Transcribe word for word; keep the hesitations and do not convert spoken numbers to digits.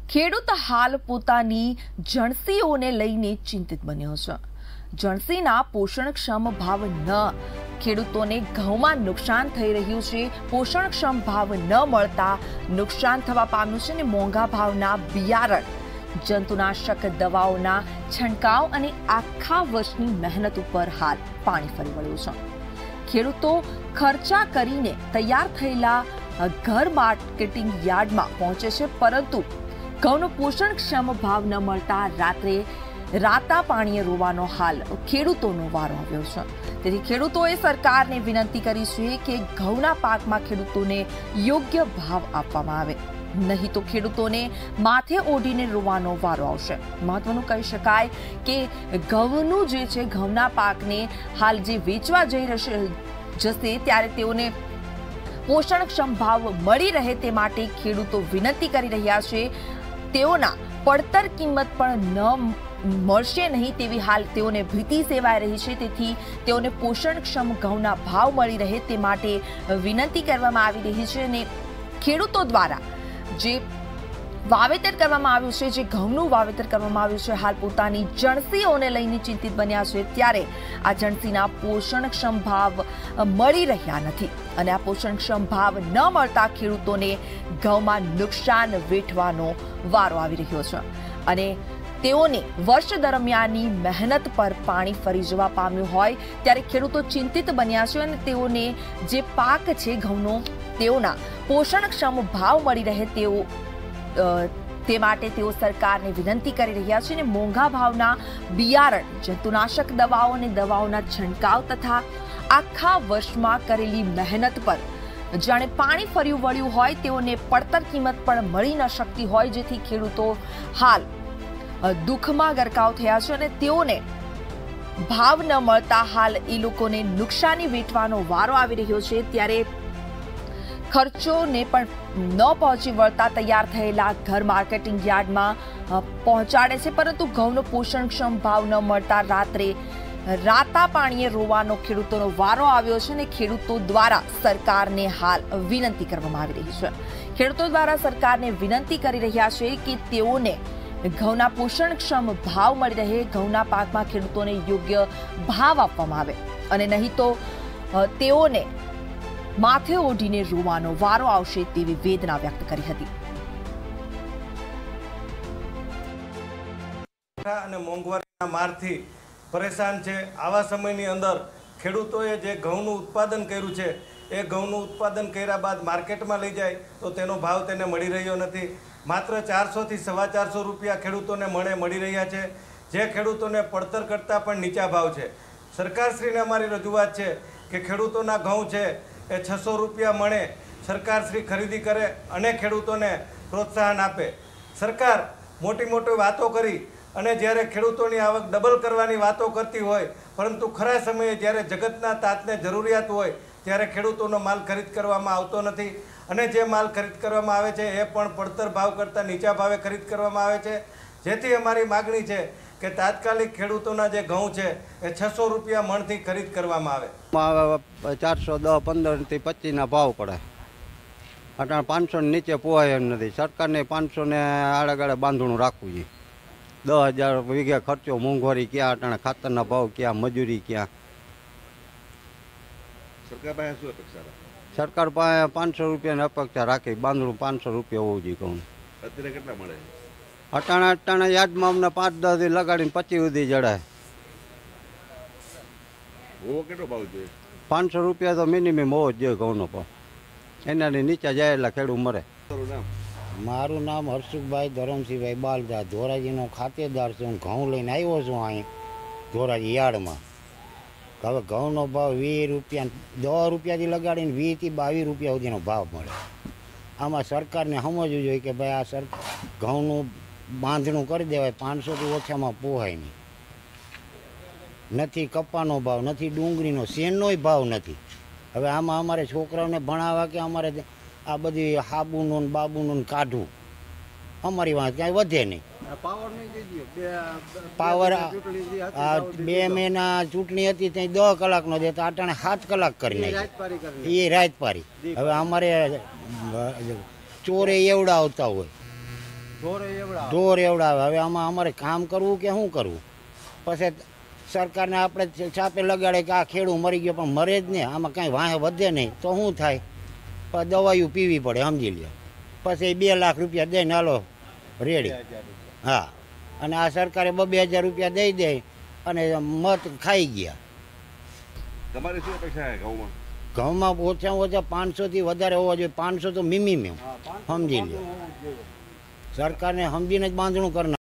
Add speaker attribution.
Speaker 1: ખેડૂત હાલ પોતાની જણસીઓને લઈને ચિંતિત બન્યો છે। જણસીના પોષણક્ષમ ભાવ ન ખેડૂતોને ઘઉંમાં નુકસાન થઈ રહ્યું છે। પોષણક્ષમ ભાવ ન મળતા નુકસાન થવા પામ્યું છે અને મોંઘા ભાવના બિયારણ, જંતુનાશક દવાઓના છંટકાવ અને આખા વર્ષની મહેનત ઉપર હાલ પાણી ફરી વળ્યું છે। ખેડૂતો ખર્ચા કરીને તૈયાર થયેલા ઘર માર્કેટિંગ યાર્ડમાં પહોંચે છે, પરંતુ ઘઉંનો પોષણક્ષમ ભાવ ન મળતા રાત્રે રાતા પાણીએ રોવાનો હાલ ખેડૂતોનો વારો આવ્યો છે। તેથી ખેડૂતોએ સરકારને વિનંતી કરી છે કે ઘઉંના પાકમાં ખેડૂતોને યોગ્ય ભાવ આપવામાં આવે, નહીં તો ખેડૂતોને માથે ઓઢીને રોવાનો વારો આવશે। મહત્વનું કહી શકાય કે ઘઉંનું જે છે ઘઉંના પાકને હાલ જે વેચવા જઈ રહેશે જશે ત્યારે તેઓને પોષણક્ષમ ભાવ મળી રહે તે માટે ખેડૂતો વિનંતી કરી રહ્યા છે। તેઓના પડતર કિંમત પણ ન મળશે નહીં તેવી હાલ તેઓને ભીતિ સેવાઈ રહી છે। તેથી તેઓને પોષણક્ષમ ઘઉંના ભાવ મળી રહે તે માટે વિનંતી કરવામાં આવી રહી છે અને ખેડૂતો દ્વારા જે વાવેતર કરવામાં આવ્યું છે, જે ઘઉંનું વાવેતર કરવામાં આવ્યું છે, હાલ પોતાની જણસીઓને લઈને ચિંતિત બન્યા છે। ત્યારે આ જણસીના પોષણક્ષમ ભાવ મળી રહ્યા નથી અને આ પોષણક્ષમ ભાવ ન મળતા ખેડૂતોને ઘઉંમાં નુકસાન વેઠવાનો વારો આવી રહ્યો છે અને તેઓને વર્ષ દરમિયાનની મહેનત પર પાણી ફરી જવા પામ્યું હોય ત્યારે ખેડૂતો ચિંતિત બન્યા છે અને તેઓને જે પાક છે ઘઉંનો તેઓના પોષણક્ષમ ભાવ મળી રહે તેઓ તે માટે તેઓ સરકારને વિનંતી કરી રહ્યા છે અને મોંઘા ભાવના બિયારણ, જંતુનાશક દવાઓ અને દવાઓના છંટકાવ તથા આખા વર્ષમાં કરેલી મહેનત પર જાણે પાણી ફર્યું વળ્યું હોય, તેઓને પડતર કિંમત પણ મળી ન શકતી હોય, જેથી ખેડૂતો હાલ દુઃખમાં ગરકાવ થયા છે અને તેઓને ભાવ ન મળતા હાલ એ લોકોને નુકસાની વેઠવાનો વારો આવી રહ્યો છે। ત્યારે ખર્ચોને પણ ન પહોંચી વળતા તૈયાર થયેલા ઘર માર્કેટિંગ યાર્ડમાં પહોંચાડે છે, પરંતુ ઘઉંનો પોષણક્ષમ ભાવ ન મળતા રાત્રે રાતા પાણીએ રોવાનો ખેડૂતોનો વારો આવ્યો છે અને ખેડૂતો દ્વારા સરકારને હાલ વિનંતી કરવામાં આવી રહી છે। ખેડૂતો દ્વારા સરકારને વિનંતી કરી રહ્યા છે કે તેઓને ઘઉંના પોષણક્ષમ ભાવ મળી રહે, ઘઉંના પાકમાં ખેડૂતોને યોગ્ય ભાવ આપવામાં આવે અને નહીં તો તેઓને માથે ઓઢીને રોવાનો વારો આવશે તેવી વેદના વ્યક્ત કરી હતી।
Speaker 2: અને મોંઘવારીના મારથી પરેશાન છે। આવા સમયની અંદર ખેડૂતોએ જે ઘઉંનું ઉત્પાદન કર્યું છે એ ઘઉંનું ઉત્પાદન કર્યા બાદ માર્કેટમાં લઈ જાય તો તેનો ભાવ તેને મળી રહ્યો નથી। માત્ર ચારસોથી સવા ચારસો રૂપિયા ખેડૂતોને મળે મળી રહ્યા છે, જે ખેડૂતોને પડતર કરતાં પણ નીચા ભાવ છે। સરકારશ્રીને અમારી રજૂઆત છે કે ખેડૂતોના ઘઉં છે એ છસો રૂપિયા મળે સરકારશ્રી ખરીદી કરે અને ખેડૂતોને પ્રોત્સાહન આપે। સરકાર મોટી મોટી વાતો કરી અને જ્યારે ખેડૂતોની આવક ડબલ કરવાની વાતો કરતી હોય, પરંતુ ખરા સમયે જ્યારે જગતના તાતને જરૂરિયાત હોય ત્યારે ખેડૂતોનો માલ ખરીદ કરવામાં આવતો નથી અને જે માલ ખરીદ કરવામાં આવે છે એ પણ પડતર ભાવ કરતાં નીચા ભાવે ખરીદ કરવામાં આવે છે। જેથી અમારી માગણી છે કે તાત્કાલિક ખેડૂતોના જે ઘઉં છે એ છસો રૂપિયા મણથી ખરીદ કરવામાં આવે।
Speaker 3: ચારસો દસ પંદરથી પચીસના ભાવ પડે, અટાણે પાંચસો નીચે પોહાય એમ નથી। સરકારને પાંચસો ને આડેગાળે બાંધણું રાખવું જોઈએ। દસ હજાર વીઘા ખર્ચો, મોંઘવારી ક્યાં, અટાણે ખાતરના ભાવ ક્યાં, મજૂરી ક્યાં।
Speaker 4: સરકાર પાસે શું અપેક્ષા રાખે?
Speaker 3: સરકાર પાસે પાંચસો રૂપિયાની અપેક્ષા રાખી, બાંધણું પાંચસો રૂપિયા હોવું જોઈએ કહું।
Speaker 4: અત્યારે કેટલા મળે?
Speaker 3: અટાણે અટાણે યાદમાં અમને પાંચ દસ લગાડીને પચીસ સુધી જડાય।
Speaker 4: હોવો કેટલો ભાવ જોઈએ?
Speaker 3: પાંચસો રૂપિયા તો મિનિમમ હોવો જ જોઈએ ઘઉંનો ભાવ, એનાથી નીચે જાય એટલે ખેડૂત મરે।
Speaker 5: મારું નામ હર્ષુભાઈ ધરમસિંહભાઈ બાલદા, ધોરાજીનો ખાતેદાર છું। હું ઘઉં લઈને આવ્યો છું અહીં ધોરાજી યાર્ડમાં। હવે ઘઉંનો ભાવ વીસ રૂપિયા દસ રૂપિયાથી લગાડીને વીસથી બાવીસ રૂપિયા સુધીનો ભાવ મળે। આમાં સરકારને સમજવું જોઈએ કે ભાઈ આ સર ઘઉંનું બાંધણું કરી દેવાય, પાંચસોથી ઓછામાં પોહાય નહીં। નથી કપાનો ભાવ, નથી ડુંગળીનો, શેનનોય ભાવ નથી। હવે આમાં અમારે છોકરાઓને ભણાવવા કે અમારે આ બધી હાબુનું બાબુનું કાઢવું, અમારી વાત કાંઈ વધે નહીં। પાવર આ બે મહિના ચૂંટણી હતી ત્યાં દસ કલાકનો દેતા, અટાણે સાત કલાક કરી નાખી, એ રાત પારી। હવે અમારે ચોરે એવડા આવતા હોય
Speaker 3: ઢોરે એવડા
Speaker 5: ઢોર એવડાવે. હવે આમાં અમારે કામ કરવું કે શું કરવું? પછી સરકારને આપણે છાપે લગાડે કે આ ખેડૂત મરી ગયો, પણ મરે જ નહીં. આમાં કાંઈ વાંહે વધે નહીં તો શું થાય? પણ દવાઈઓ પીવી પડે, સમજી લ્યો. પછી બે લાખ રૂપિયા દઈને હાલો રેડી. હા, અને આ સરકારે બે હજાર રૂપિયા દઈ દે અને મત ખાઈ ગયા.
Speaker 4: તમારી શું અપેક્ષા છે ઘઉંમાં?
Speaker 5: ઘઉંમાં ઓછામાં ઓછા પાંચસોથી વધારે હોવા જોઈએ. પાંચસો તો મિનિમમ સમજી લ્યો. સરકારને સમજીને જ બાંધણું કરનાર.